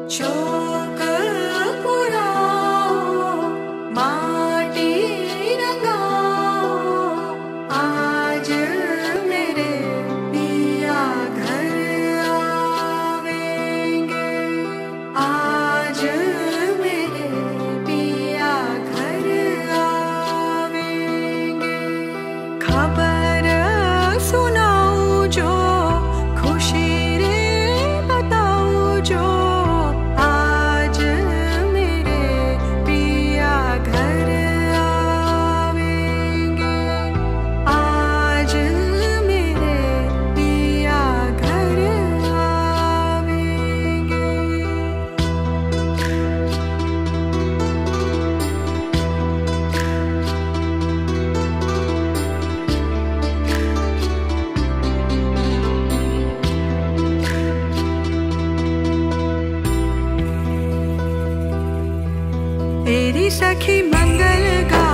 शोक पुराओ, माटी रंगाओ, आज मेरे पिया घर आवेंगे, आज मेरे पिया घर आवेंगे। खबर सुनाऊं जो खुशी रे बताऊं जो, आज मेरे पिया घर आवेंगे, आज मेरे पिया घर आवेंगे। तेरी सखी मंगल गा